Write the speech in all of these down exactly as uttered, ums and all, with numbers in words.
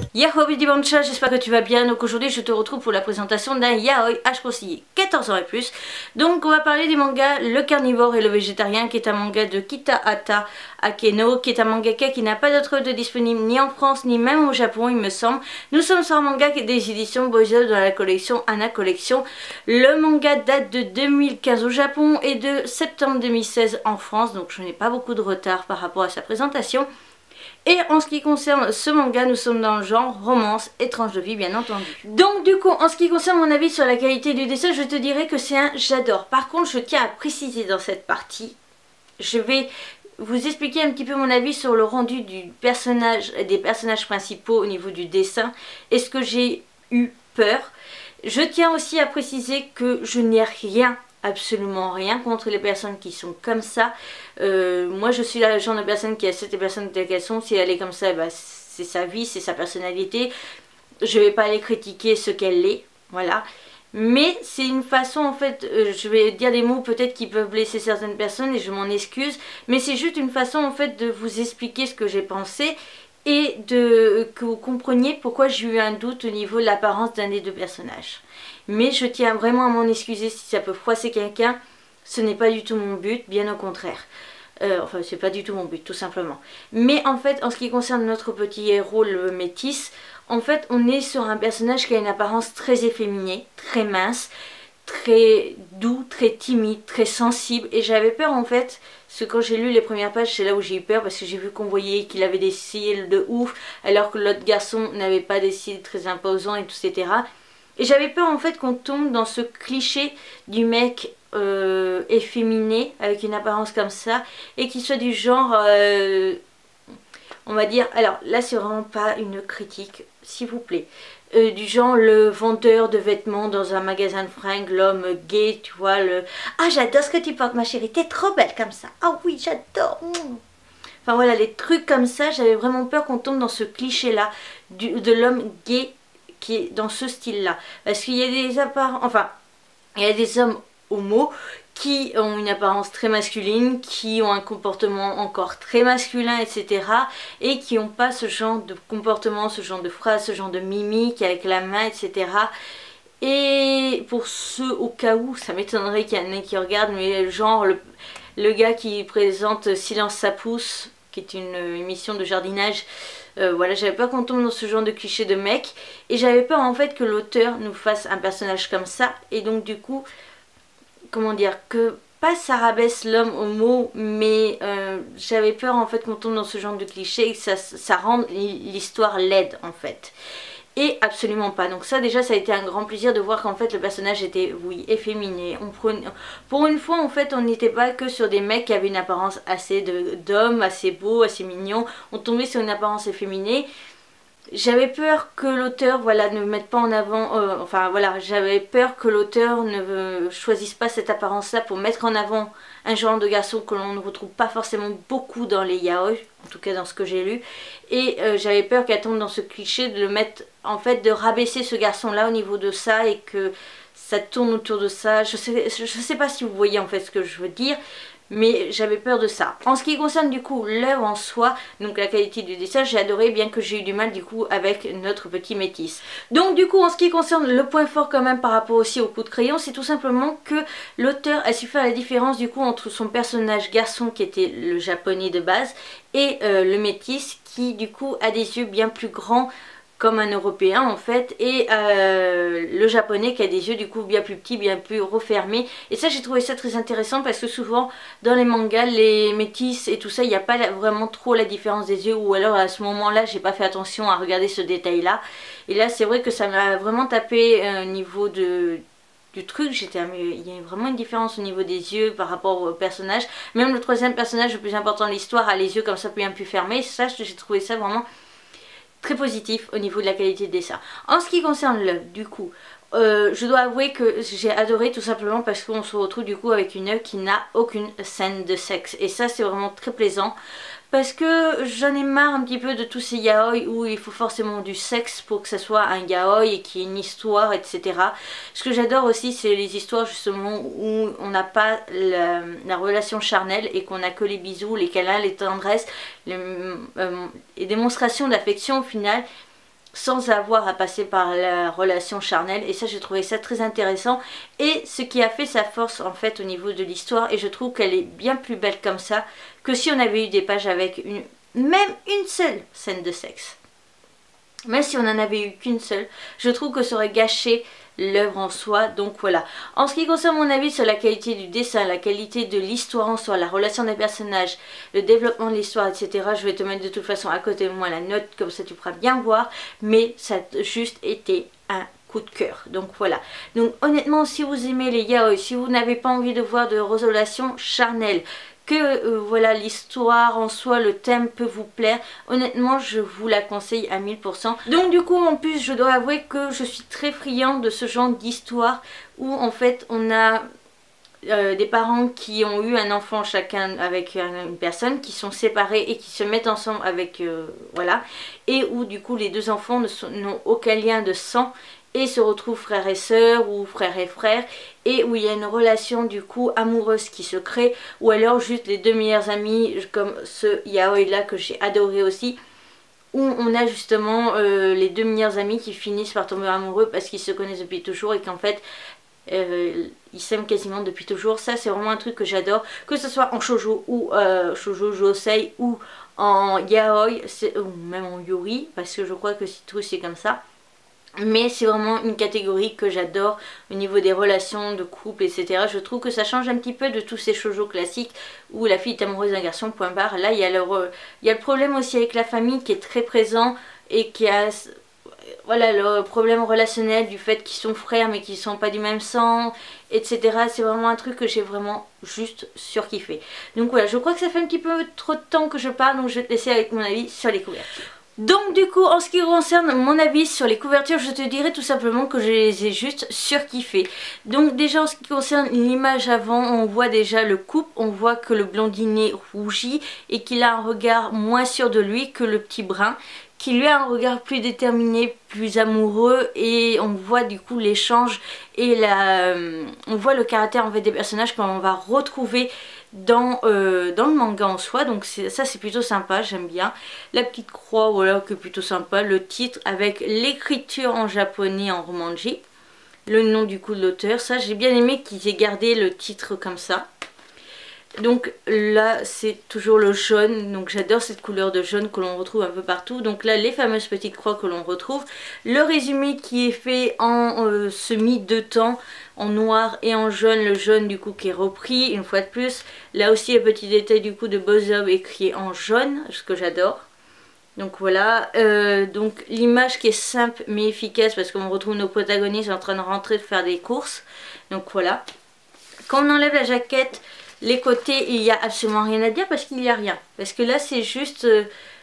Yahoo Bidibancha, j'espère que tu vas bien. Donc aujourd'hui je te retrouve pour la présentation d'un yaoi H conseillé quatorze ans et plus. Donc on va parler du manga Le Carnivore et le Végétarien, qui est un manga de Kitahata Akeno, qui est un mangaka qui n'a pas d'autre de disponible ni en France ni même au Japon il me semble. Nous sommes sur un manga qui est des éditions Boys dans la collection Anna Collection. Le manga date de deux mille quinze au Japon et de septembre deux mille seize en France, donc je n'ai pas beaucoup de retard par rapport à sa présentation. Et en ce qui concerne ce manga, nous sommes dans le genre romance et tranche de vie, bien entendu. Donc du coup, en ce qui concerne mon avis sur la qualité du dessin, je te dirais que c'est un j'adore. Par contre, je tiens à préciser dans cette partie, je vais vous expliquer un petit peu mon avis sur le rendu du personnage, des personnages principaux au niveau du dessin, et ce que j'ai eu peur. Je tiens aussi à préciser que je n'ai rien, absolument rien contre les personnes qui sont comme ça. Euh, moi je suis le genre de personne qui accepte les personnes telles qu'elles sont. Si elle est comme ça, bah, c'est sa vie, c'est sa personnalité. Je vais pas aller critiquer ce qu'elle est, voilà. Mais c'est une façon en fait, euh, je vais dire des mots peut-être qui peuvent blesser certaines personnes et je m'en excuse. Mais c'est juste une façon en fait de vous expliquer ce que j'ai pensé et de que vous compreniez pourquoi j'ai eu un doute au niveau de l'apparence d'un des deux personnages. Mais je tiens vraiment à m'en excuser si ça peut froisser quelqu'un. Ce n'est pas du tout mon but, bien au contraire. Euh, enfin, c'est pas du tout mon but, tout simplement. Mais en fait, en ce qui concerne notre petit héros, le métis, en fait, on est sur un personnage qui a une apparence très efféminée, très mince, très doux, très timide, très sensible. Et j'avais peur en fait, parce que quand j'ai lu les premières pages, c'est là où j'ai eu peur, parce que j'ai vu qu'on voyait qu'il avait des cils de ouf, alors que l'autre garçon n'avait pas des cils très imposants, et cetera. Et j'avais peur en fait qu'on tombe dans ce cliché du mec euh, efféminé, avec une apparence comme ça, et qu'il soit du genre, euh, on va dire, alors là c'est vraiment pas une critique, s'il vous plaît, euh, du genre le vendeur de vêtements dans un magasin de fringues, l'homme gay, tu vois, le « Ah j'adore ce que tu portes ma chérie, t'es trop belle comme ça, ah oui j'adore mmh. !» Enfin voilà, les trucs comme ça, j'avais vraiment peur qu'on tombe dans ce cliché là, de l'homme gay qui est dans ce style là, parce qu'il y a des apparences, enfin il y a des hommes homo qui ont une apparence très masculine, qui ont un comportement encore très masculin, etc. et qui n'ont pas ce genre de comportement, ce genre de phrase, ce genre de mimique avec la main, etc. Et pour ceux au cas où, ça m'étonnerait qu'il y en ait qui regardent, mais genre le, le gars qui présente Silence ça pousse, qui est une émission de jardinage, Euh, voilà, j'avais peur qu'on tombe dans ce genre de cliché de mec, et j'avais peur en fait que l'auteur nous fasse un personnage comme ça, et donc du coup, comment dire, que pas ça rabaisse l'homme homo, mais euh, j'avais peur en fait qu'on tombe dans ce genre de cliché et que ça, ça rende l'histoire laide en fait. Et absolument pas. Donc ça déjà ça a été un grand plaisir de voir qu'en fait le personnage était, oui, efféminé. On prenait... Pour une fois en fait on n'était pas que sur des mecs qui avaient une apparence assez d'hommes, assez beaux, assez mignons. On tombait sur une apparence efféminée. J'avais peur que l'auteur, voilà, ne mette pas en avant, euh, enfin voilà, j'avais peur que l'auteur ne choisisse pas cette apparence-là pour mettre en avant un genre de garçon que l'on ne retrouve pas forcément beaucoup dans les yaoi, en tout cas dans ce que j'ai lu, et euh, j'avais peur qu'elle tombe dans ce cliché de le mettre, en fait, de rabaisser ce garçon-là au niveau de ça et que ça tourne autour de ça. Je sais, je sais pas si vous voyez en fait ce que je veux dire, mais j'avais peur de ça. En ce qui concerne du coup l'œuvre en soi, donc la qualité du dessin, j'ai adoré, bien que j'ai eu du mal du coup avec notre petit métis. Donc du coup en ce qui concerne le point fort quand même par rapport aussi au coup de crayon, c'est tout simplement que l'auteur a su faire la différence du coup entre son personnage garçon qui était le japonais de base et euh, le métis qui du coup a des yeux bien plus grands comme un européen en fait, et euh, le japonais qui a des yeux du coup bien plus petits, bien plus refermés. Et ça j'ai trouvé ça très intéressant parce que souvent dans les mangas, les métis et tout ça, il n'y a pas la, vraiment trop la différence des yeux, ou alors à ce moment là j'ai pas fait attention à regarder ce détail là. Et là c'est vrai que ça m'a vraiment tapé au euh, niveau de... du truc, j'étais, mais il y a vraiment une différence au niveau des yeux par rapport au personnage. Même le troisième personnage le plus important de l'histoire a les yeux comme ça bien plus fermés. Ça j'ai trouvé ça vraiment très positif au niveau de la qualité de dessin. En ce qui concerne l'œuvre, du coup, euh, je dois avouer que j'ai adoré tout simplement parce qu'on se retrouve du coup avec une œuvre qui n'a aucune scène de sexe. Et ça c'est vraiment très plaisant. Parce que j'en ai marre un petit peu de tous ces yaoi où il faut forcément du sexe pour que ça soit un yaoi et qu'il y ait une histoire, et cetera. Ce que j'adore aussi, c'est les histoires justement où on n'a pas la, la relation charnelle et qu'on n'a que les bisous, les câlins, les tendresses, les, euh, les démonstrations d'affection au final. sans avoir à passer par la relation charnelle, et ça j'ai trouvé ça très intéressant, et ce qui a fait sa force en fait au niveau de l'histoire, et je trouve qu'elle est bien plus belle comme ça que si on avait eu des pages avec une, même une seule scène de sexe. Même si on n'en avait eu qu'une seule, je trouve que ça aurait gâché l'œuvre en soi. Donc voilà. En ce qui concerne mon avis sur la qualité du dessin, la qualité de l'histoire en soi, la relation des personnages, le développement de l'histoire, et cetera. Je vais te mettre de toute façon à côté de moi la note, comme ça tu pourras bien voir. Mais ça a juste été un coup de cœur. Donc voilà. Donc honnêtement, si vous aimez les yaoi, si vous n'avez pas envie de voir de relations charnelles, que euh, voilà, l'histoire en soi, le thème peut vous plaire, honnêtement je vous la conseille à mille pour cent. Donc du coup en plus je dois avouer que je suis très friande de ce genre d'histoire où en fait on a euh, des parents qui ont eu un enfant chacun avec une personne, qui sont séparés et qui se mettent ensemble avec, euh, voilà, et où du coup les deux enfants n'ont aucun lien de sang et se retrouvent frères et sœurs ou frères et frères, et où il y a une relation du coup amoureuse qui se crée, ou alors juste les deux meilleurs amis comme ce yaoi là que j'ai adoré aussi, où on a justement euh, les deux meilleurs amis qui finissent par tomber amoureux parce qu'ils se connaissent depuis toujours et qu'en fait euh, ils s'aiment quasiment depuis toujours. Ça c'est vraiment un truc que j'adore, que ce soit en shoujo ou euh, shoujo josei ou en yaoi ou même en yuri, parce que je crois que tout c'est comme ça. Mais c'est vraiment une catégorie que j'adore au niveau des relations de couple, et cetera. Je trouve que ça change un petit peu de tous ces shoujo classiques où la fille est amoureuse d'un garçon, point barre. Là, il y a le, il y a le problème aussi avec la famille qui est très présent et qui a voilà, le problème relationnel du fait qu'ils sont frères mais qu'ils ne sont pas du même sang, et cetera. C'est vraiment un truc que j'ai vraiment juste surkiffé. Donc voilà, je crois que ça fait un petit peu trop de temps que je parle, donc je vais te laisser avec mon avis sur les couvertures. Donc du coup en ce qui concerne mon avis sur les couvertures, je te dirais tout simplement que je les ai juste surkiffées. Donc déjà en ce qui concerne l'image avant, on voit déjà le couple, on voit que le blondinet rougit et qu'il a un regard moins sûr de lui que le petit brun, qui lui a un regard plus déterminé, plus amoureux, et on voit du coup l'échange et la, on voit le caractère en fait des personnages qu'on va retrouver dans, euh, dans le manga en soi. Donc ça c'est plutôt sympa, j'aime bien. La petite croix, voilà, que plutôt sympa. Le titre avec l'écriture en japonais en romanji, le nom du coup de l'auteur, ça j'ai bien aimé qu'ils aient gardé le titre comme ça. Donc là c'est toujours le jaune, donc j'adore cette couleur de jaune que l'on retrouve un peu partout. Donc là les fameuses petites croix que l'on retrouve, le résumé qui est fait en euh, semi deux temps, en noir et en jaune, le jaune du coup qui est repris une fois de plus. Là aussi un petit détail du coup de Bozov écrit en jaune, ce que j'adore. Donc voilà, euh, donc l'image qui est simple mais efficace parce qu'on retrouve nos protagonistes en train de rentrer de faire des courses. Donc voilà, quand on enlève la jaquette, les côtés, il n'y a absolument rien à dire parce qu'il n'y a rien. Parce que là, c'est juste euh,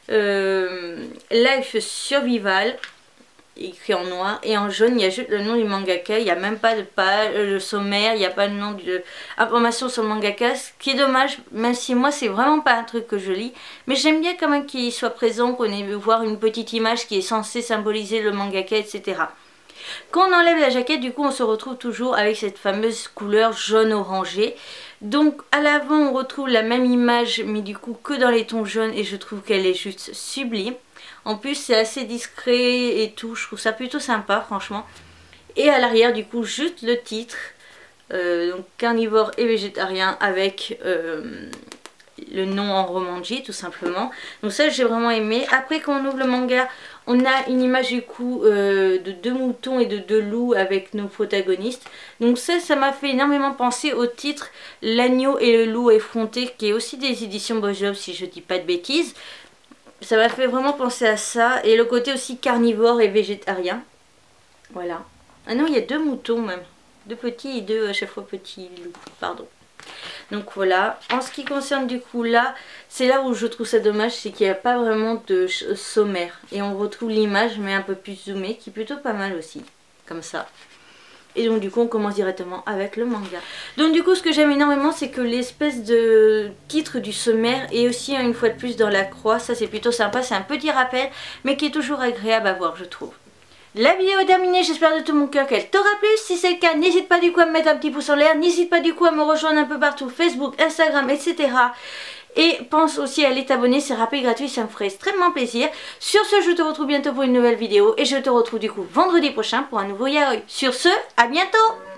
euh, Life Survival, écrit en noir. Et en jaune, il y a juste le nom du mangaka. Il n'y a même pas de page, le sommaire, il n'y a pas de nom de information sur le mangaka. Ce qui est dommage, même si moi, c'est vraiment pas un truc que je lis. Mais j'aime bien quand même qu'il soit présent, qu'on ait vu voir une petite image qui est censée symboliser le mangaka, et cetera. Quand on enlève la jaquette, du coup, on se retrouve toujours avec cette fameuse couleur jaune-orangé. Donc à l'avant on retrouve la même image mais du coup que dans les tons jaunes, et je trouve qu'elle est juste sublime. En plus c'est assez discret et tout, je trouve ça plutôt sympa franchement. Et à l'arrière du coup juste le titre, euh, donc carnivore et végétarien avec euh, le nom en romanji tout simplement. Donc ça j'ai vraiment aimé. Après quand on ouvre le manga, on a une image du coup euh, de deux moutons et de deux loups avec nos protagonistes. Donc ça, ça m'a fait énormément penser au titre L'agneau et le loup effronté, qui est aussi des éditions Bozov si je dis pas de bêtises. Ça m'a fait vraiment penser à ça. Et le côté aussi carnivore et végétarien. Voilà. Ah non, il y a deux moutons même. Deux petits et deux à chaque fois petits loups. Pardon. Donc voilà, en ce qui concerne du coup là, c'est là où je trouve ça dommage, c'est qu'il n'y a pas vraiment de sommaire. Et on retrouve l'image mais un peu plus zoomée, qui est plutôt pas mal aussi, comme ça. Et donc du coup on commence directement avec le manga. Donc du coup ce que j'aime énormément, c'est que l'espèce de titre du sommaire est aussi une fois de plus dans la croix. Ça c'est plutôt sympa, c'est un petit rappel, mais qui est toujours agréable à voir je trouve. La vidéo est terminée, j'espère de tout mon cœur qu'elle t'aura plu. Si c'est le cas, n'hésite pas du coup à me mettre un petit pouce en l'air, n'hésite pas du coup à me rejoindre un peu partout, Facebook, Instagram, et cetera. Et pense aussi à aller t'abonner, c'est rapide et gratuit, ça me ferait extrêmement plaisir. Sur ce, je te retrouve bientôt pour une nouvelle vidéo et je te retrouve du coup vendredi prochain pour un nouveau yaoi. Sur ce, à bientôt!